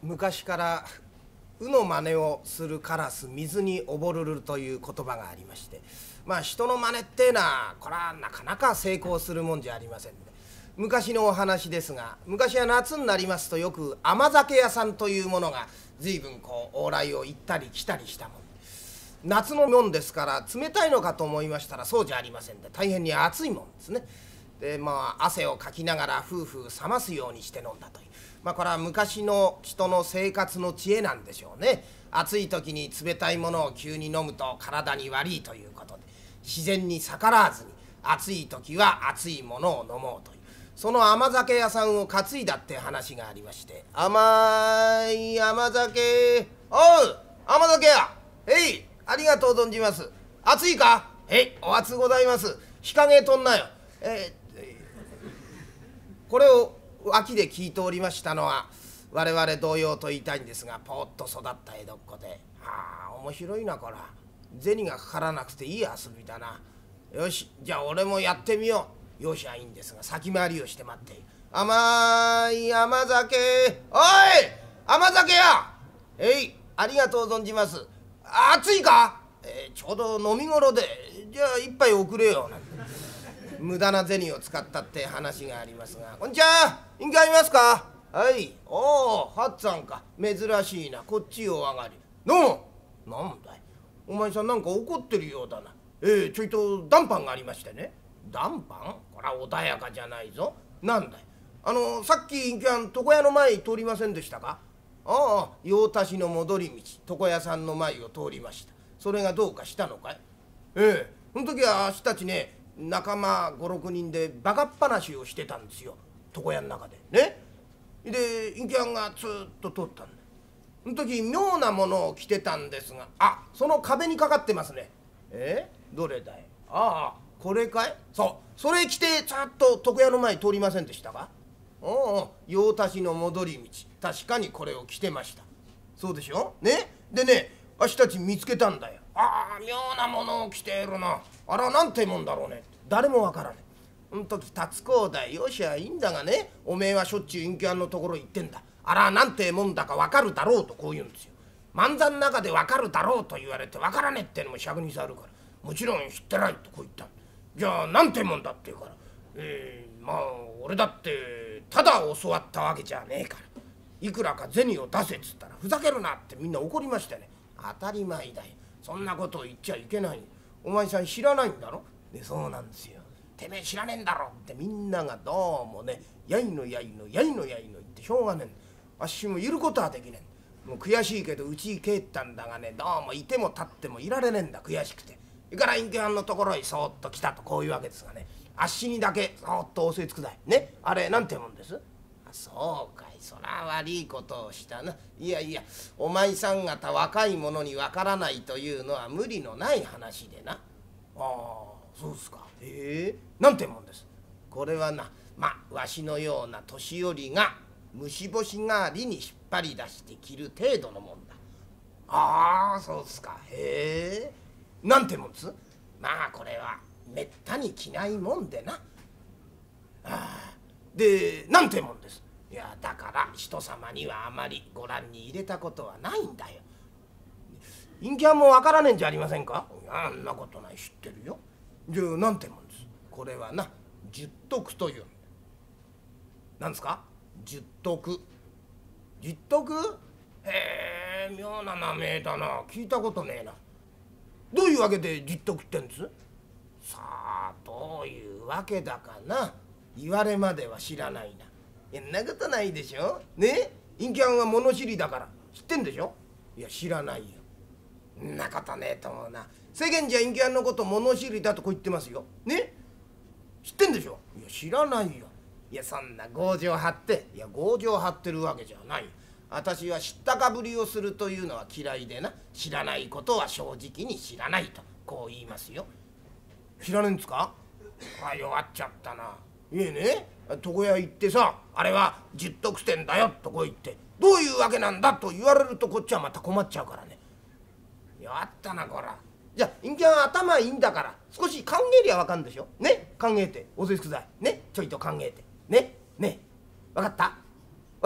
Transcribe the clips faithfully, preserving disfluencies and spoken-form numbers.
昔から「うの真似をするカラス水に溺るる」という言葉がありまして、まあ人の真似ってえのはこれはなかなか成功するもんじゃありませんね。昔のお話ですが、昔は夏になりますとよく甘酒屋さんというものが随分こう往来を行ったり来たりしたもん。夏のもんですから冷たいのかと思いましたらそうじゃありませんで、大変に熱いもんですね。でまあ汗をかきながら夫婦冷ますようにして飲んだという、まあこれは昔の人の生活の知恵なんでしょうね。暑い時に冷たいものを急に飲むと体に悪いということで、自然に逆らわずに暑い時は熱いものを飲もうという、その甘酒屋さんを担いだって話がありまして、甘い甘酒、おう甘酒屋、へいありがとう存じます。暑いか、へいお熱ございます。日陰とんなよ。えーこれを脇で聞いておりましたのは我々同様と言いたいんですが、ポーッと育った江戸っ子で、ああ面白いなこら、銭がかからなくていい遊びだな。よしじゃあ俺もやってみよう。よしはいいんですが先回りをして待って。甘い甘酒、おい甘酒や、えいありがとう存じます。暑いか、えー、ちょうど飲み頃で、じゃあ一杯おくれよなんて無駄な銭を使ったって話がありますが、こんにちは、陰キャいますか。はい、おおハッツァンか、珍しいな、こっちお上がり。どうも。なんだいお前さん、なんか怒ってるようだな。えー、ちょいと談判がありましてね。談判、これは穏やかじゃないぞ。なんだい、あのさっき陰キャん床屋の前通りませんでしたか。ああ用足しの戻り道、床屋さんの前を通りました。それがどうかしたのかい。ええその時はあしたちね、仲間ごろくにんでバカっ話をしてたんですよ、床屋の中でね。で陰キャンがツーッと通ったんだ。その時妙なものを着てたんですが、あその壁にかかってますね。えどれだい。ああこれかい。そうそれ着てちゃっと床屋の前通りませんでしたか。おお用足しの戻り道、確かにこれを着てました。そうでしょね。でねあしたち見つけたんだよ。ああ妙なものを着ているな、あらなんてもんだろうね。誰もわからない。その時達公だよしはいいんだがね、おめえはしょっちゅう陰キャンのところ行ってんだ。あらなんてもんだかわかるだろうとこう言うんですよ。漫才の中でわかるだろうと言われてわからねえってのも尺に触るから、もちろん知ってないとこう言った。じゃあなんてもんだって言うから、えー、まあ俺だってただ教わったわけじゃねえから、いくらか銭を出せっつったらふざけるなってみんな怒りましてね。当たり前だよ、そんなことを言っちゃいけない。お前さん知らないんだろ。でそうなんですよ、てめえ知らねえんだろってみんながどうもね、やいのやいのやいのやいの言ってしょうがねえ。あっしもいることはできねえ。もう悔しいけどうちへ帰ったんだがね、どうもいても立ってもいられねえんだ、悔しくて。いから隠居藩のところへそーっと来たとこういうわけですがね、あっしにだけそーっと教えつくだいね。あれなんてもんです。あそうかい、そら悪いことをしたな。いやいやお前さん方若い者にわからないというのは無理のない話でな。ああそうですか。ええなんてもんです。これはな、まあわしのような年寄りが虫干し代わりに引っ張り出して着る程度のもんだ。ああそうですか。へえなんてもんです。まあこれはめったに着ないもんでな。ああでなんてもんです。いやだから人様にはあまりご覧に入れたことはないんだよ。陰キャンもわからねえんじゃありませんか。あんなことない、知ってるよ。じゃあなんてもんです。これはな十徳という。なんですか十徳。十徳、へえ妙な名前だな、聞いたことねえな。どういうわけで十徳ってんです。さあどういうわけだかな、言われまでは知らないな。いやんなことないでしょね。陰キャンは物知りだから知ってんでしょ。いや知らないよ。んなことねえと思うな。世間じゃ陰キャンのこと物知りだとこう言ってますよね。知ってんでしょ。いや知らないよ。いやそんな強情張って、いや強情張ってるわけじゃない。私は知ったかぶりをするというのは嫌いでな、知らないことは正直に知らないとこう言いますよ。知らねえんですか。あ弱っちゃったな。いえね床屋行ってさ、あれは十徳店だよとこう言って、どういうわけなんだと言われるとこっちはまた困っちゃうからね。弱ったなこら。じゃあ陰キャン頭いいんだから少し考えりゃわかんでしょね。考えておせつくだいね、ちょいと考えてね。ねわかったわかった。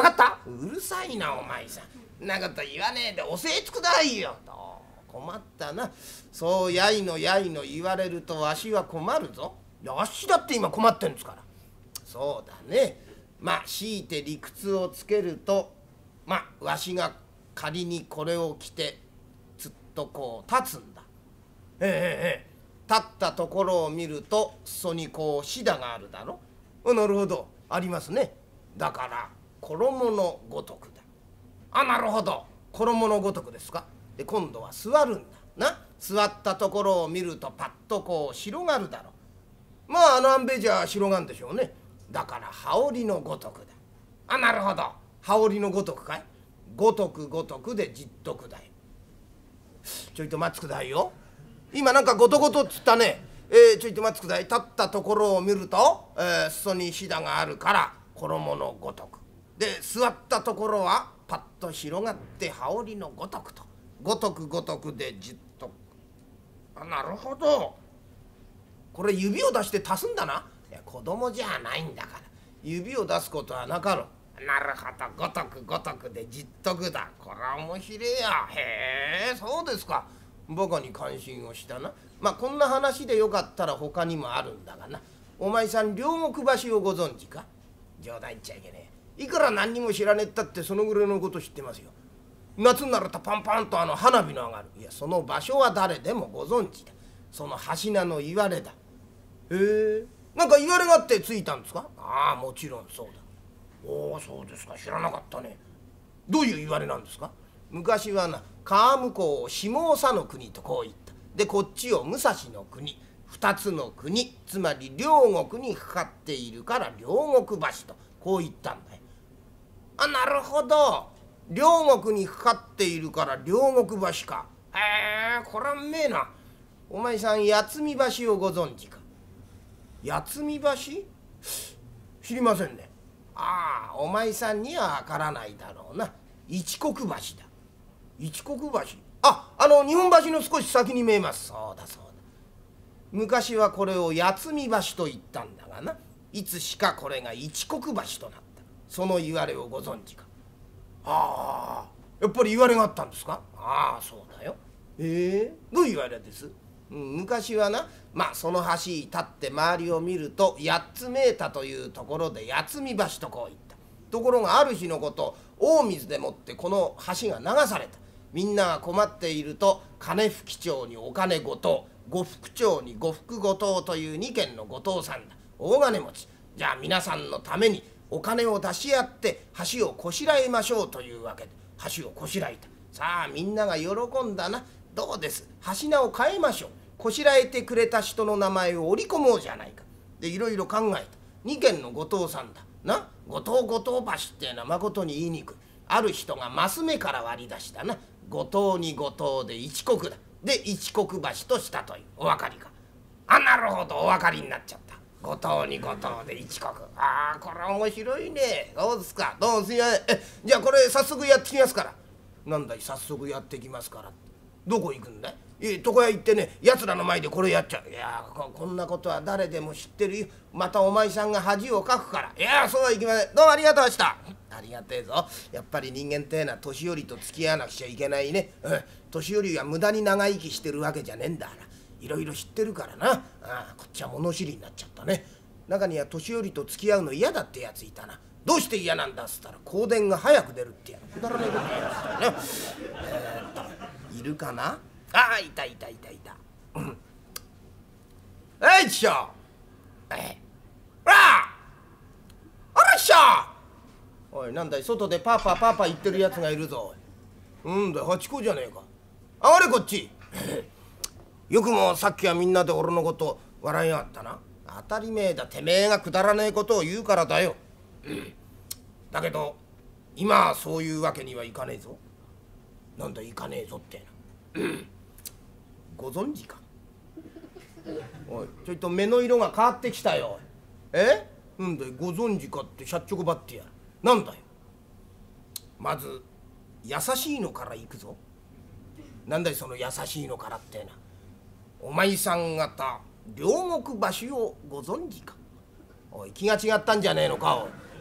うるさいなお前さん、んなこと言わねえでおせえつくだいよ。困ったな。そうやいのやいの言われるとわしは困るぞ。いやあっしだって今困ってんですから。そうだね。まあ強いて理屈をつけると、まあわしが仮にこれを着てずっとこう立つんだ。ええええ、立ったところを見ると裾にこうシダがあるだろ。なるほど、ありますね。だから衣のごとくだ。あ、なるほど、衣のごとくですか。で今度は座るんだな。座ったところを見るとパッとこう広がるだろう。まああの安倍じゃ広がんでしょうね。だから羽織のごとくだ。あ、なるほど、羽織のごとくかい。ごとくごとくでじっとくだよ。ちょいと待つくだいよ。今なんかごとごとっつったね。えー、ちょいと待つくだい。立ったところを見ると、えー、裾にシダがあるから衣のごとくで、座ったところはパッと広がって羽織のごとくと、ごとくごとくでじっと。あ、なるほど、これ指を出して足すんだな。いや子供じゃないんだから指を出すことはなかろう。なるほど、ごとくごとくでじっとくだ。これは面白いや。へえ、そうですか。バカに感心をしたな。まあこんな話でよかったら他にもあるんだがな。お前さん両国橋をご存知か。冗談言っちゃいけねえ。いくら何にも知らねえったってそのぐらいのこと知ってますよ。夏になるとパンパンとあの花火の上がる。いやその場所は誰でもご存知だ。その柱のいわれだ。へえ、なんかいわれがあってついたんですか。ああ、もちろんそうだ。おお、そうですか、知らなかったね。どういういわれなんですか。昔はな、川向こうを下総の国とこう言った。でこっちを武蔵の国、二つの国、つまり両国にかかっているから両国橋とこう言ったんだよ。あ、なるほど、両国にかかっているから両国橋か。へえ、これはうめえな。お前さん八海橋をご存知か。八海橋、知りませんね。ああ、お前さんにはわからないだろうな。一国橋だ。一国橋、あ、あの日本橋の少し先に見えます。そうだそうだ、昔はこれを八海橋と言ったんだがな、いつしかこれが一国橋となった。その言われをご存知か。ああ、やっぱり言われがあったんですか。ああ、そうだよ。ええ、どういう言われです。うん、昔はな、まあその橋に立って周りを見ると八つ見えたというところで八海橋とこう言った。ところがある日のこと、大水でもってこの橋が流された。みんなが困っていると金吹町にお金ごとう、呉服町に呉服ごとうというにけんのごとうさんだ。大金持ち。じゃあ皆さんのためにお金を出し合って橋をこしらえましょうというわけで橋をこしらえた。さあみんなが喜んだな。どうです、柱を変えましょう。こしらえてくれた人の名前を織り込もうじゃないか。でいろいろ考えた。にけんのごとうさんだな。ごとうごとう橋っていうのはまことに言いにくい。ある人がマス目から割り出したな。ごとうにごとうで一国だ。で一国橋としたという。お分かりか。あ、なるほど、お分かりになっちゃった。ごとうにごとうで一国。ああ、これ面白いね。そうですか、どうもすいません。えじゃあこれ早速やってきますから。なんだい、早速やってきますから。どこ行くんだい。いい床屋行ってね、やつらの前でこれやっちゃう。いや こ, こんなことは誰でも知ってるよ。またお前さんが恥をかくから。いやそうはいきません。どうもありがとうでした。ありがてえぞ。やっぱり人間ってえのは年寄りと付き合わなくちゃいけないね。うん、年寄りは無駄に長生きしてるわけじゃねえんだから。いろいろ知ってるからな。ああ、こっちは物知りになっちゃったね。中には年寄りと付き合うの嫌だってやついたな。どうして嫌なんだっつったら香典が早く出るってやる。くだらねえこと言いましたね。えー、っといるかな。ああ、いたいたいたいた。うん。えいちしょ。え、ほら。あらっしゃ。おい、なんだい、外でパーパーパーパー言ってるやつがいるぞ。うんだい、八公じゃねえか。あわれこっち。よくもさっきはみんなで俺のこと笑いやがったな。当たり前だ、てめえがくだらねえことを言うからだよ。うん、だけど今はそういうわけにはいかねえぞ。なんだいかねえぞってな。うん、ご存知か。おい、ちょいと目の色が変わってきたよ。え、なんだい、ご存知かってしゃっちょこばってやる。なんだよ。まず優しいのから行くぞ。なんだいその優しいのからってな。お前さん方両国橋をご存知か。おい、気が違ったんじゃねえのか。おい、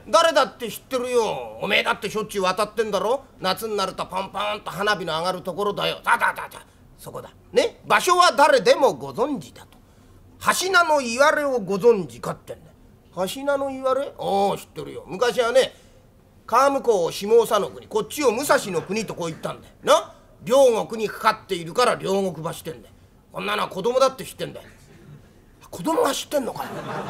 誰だって知ってるよ。おめえだってしょっちゅう渡ってんだろ。夏になるとパンパンと花火の上がるところだよ。さあさあさあさあ、そこだね。場所は誰でもご存知だと。橋名のいわれをご存知かってんだ。橋名のいわれ？おお、知ってるよ。昔はね、川向こう下総の国、こっちを武蔵の国とこう言ったんだよな。両国にかかっているから両国橋ってんだよ。こんなのは子供だって知ってんだよ。子供が知ってんのかよ。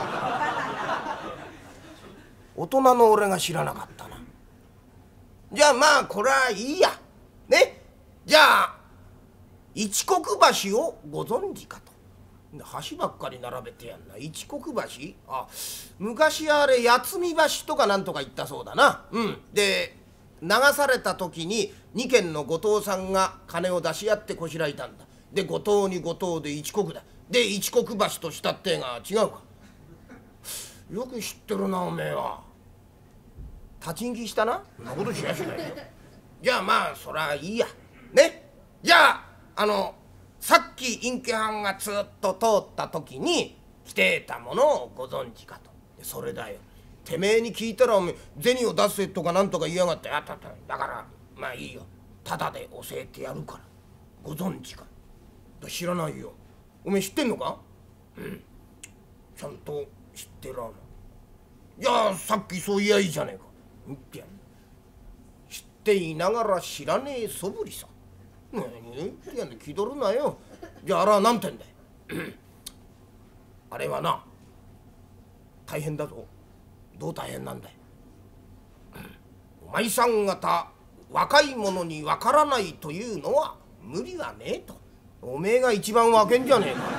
大人の俺が知らなかったな。じゃあまあこれはいいやね。じゃあ一国橋をご存知かと。橋ばっかり並べてやんな。一国橋、あ、昔あれ八海橋とかなんとか言ったそうだな。うん。で流された時に二軒の後藤さんが金を出し合ってこしらえたんだ。で五島に五島で一国だ。で一国橋としたってが違うか。よく知ってるなおめえは。立ち聞きしたな。そんなことしやしないよ。じゃあまあそりゃいいやね。じゃああのさっき隠居藩がずっと通った時に着てたものをご存知かと。それだよ。てめえに聞いたらおめえ銭を出せとかなんとか言いやがって、あったった。だからまあいいよ。ただで教えてやるから。ご存知か。知らないよ。おめえ知ってんのか？うん。ちゃんと知ってらな。じゃあさっきそう言やいいじゃねえか。言ってやん。知っていながら知らねえそぶりさ。何言ってやんねん、気取るなよ。じゃああれは何てんだい。あれはな、大変だぞ。どう大変なんだい。お前さん方若い者にわからないというのは無理はねえと。おめえが一番わけんじゃねえか。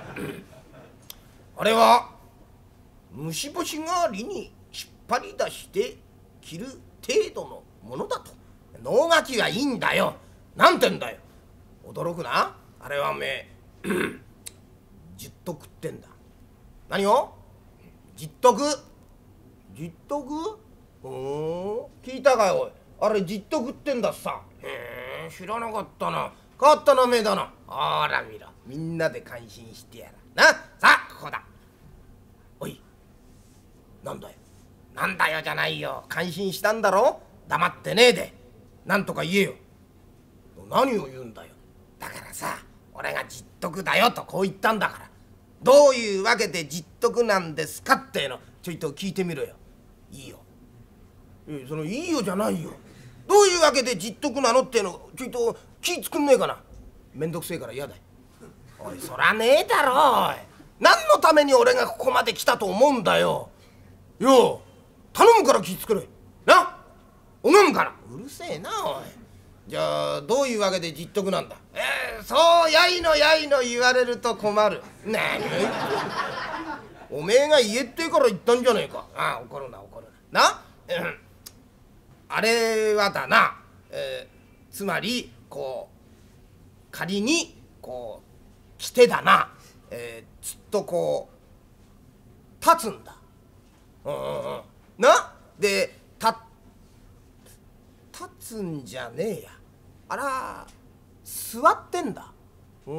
あれは虫干し代わりに引っ張り出して着る程度のものだと。能書きはいいんだよ。なんてんだよ。驚くな。あれはおめえ十徳ってんだ。何を？十徳？十徳？おお、聞いたかよおい。あれ十徳ってんださ。へえ、知らなかったな。変わった名前だな。ほら見ろ、みんなで感心してやらな。さあここだ。おい、なんだよ。なんだよじゃないよ。感心したんだろ。黙ってねえでなんとか言えよ。何を言うんだよ。だからさ、俺が十徳だよとこう言ったんだから、どういうわけで十徳なんですかってのちょいと聞いてみろよ。いいよ。えそのいいよじゃないよ。どういうわけで十徳なのってのちょいと気作んねえかな。めんどくせえから嫌だい。おい、そらねえだろおい。何のために俺がここまで来たと思うんだよ。よう頼むから気作れな。思うから。うるせえなおい。じゃあどういうわけで十徳なんだ。えー、そうやいのやいの言われると困る。何おめえが言えってから言ったんじゃねえか。ああ、怒るな怒るなな、うん、あれはだな、えー、つまりこう仮にこう着てだな、えー、ずっとこう立つんだ。うんうんうん、なで立立つんじゃねえや。あら座ってんだ。うん、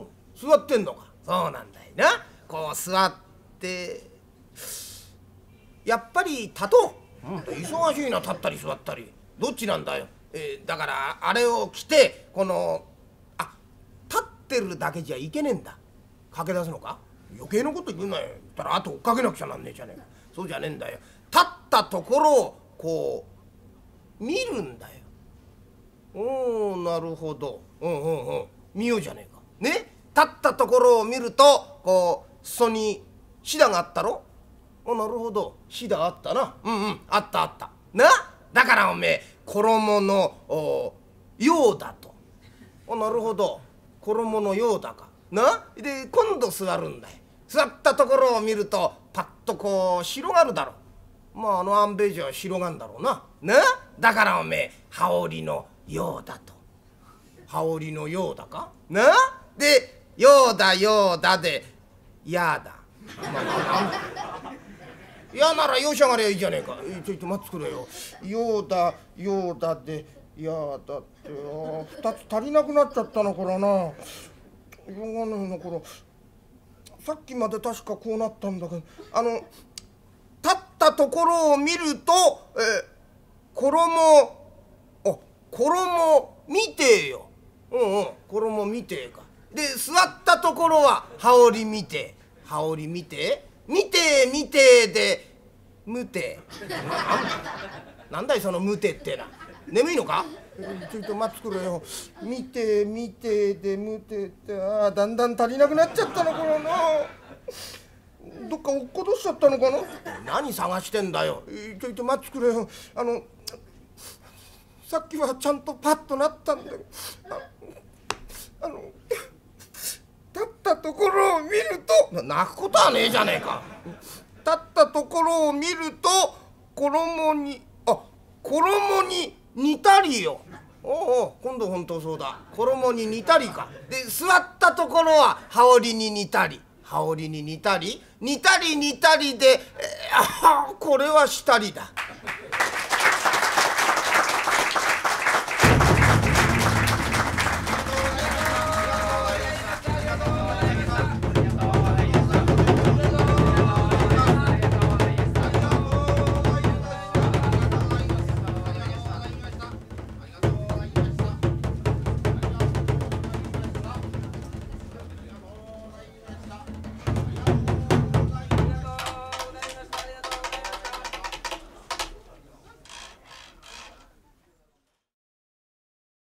座ってんのか。そうなんだよな。こう座ってやっぱり立とう。うん、忙しいな立ったり座ったり。どっちなんだよ。えー、だからあれを着てこのあ立ってるだけじゃいけねえんだ。駆け出すのか。余計なこと言うなよ。たらあと追っかけなくちゃなんねえじゃねえか。そうじゃねえんだよ。立ったところをこう見るんだよ。おお、なるほど。うんうんうん。見ようじゃねえか。ね、立ったところを見るとこう裾にシダがあったろ。お、なるほど。シダあったな。うんうん、あったあったな。だからおめえ衣のようだと。お、なるほど。衣のようだかな。で今度座るんだよ。座ったところを見るとパッとこう広がるだろう。まああのアンベージュは広がんだろうな。な、だからおめえ羽織のようだと。羽織のようだかな。でようだようだでやだ。まあ嫌ならよしゃがりゃいいじゃねえか。ちょいと待ってくれよ。ようだようだでやだってふたつ足りなくなっちゃったのからな。しょうがないのからさっきまで確かこうなったんだけど、あの立ったったところを見ると、えー、衣あ衣見てえよ。うんうん、衣見てえか。で座ったところは羽織見てえ、羽織見てえ、見てえ見てえで無てえ。なんだいその無てえってな。眠いのか。ちょいと待ってくれよ。見て見てで無てって、ああだんだん足りなくなっちゃったのかな。どっか落っことしちゃったのかな。何探してんだよ。ちょいと待ってくれよ。あのさっきはちゃんとパッとなったんだけど、ああの立ったところを見ると、泣くことはねえじゃねえか。立ったところを見ると衣にあ衣に似たりよ。おうおう、今度本当そうだ。衣に似たりか。で座ったところは羽織に似たり、羽織に似たり似たり似たりで、えー、あこれはしたりだ。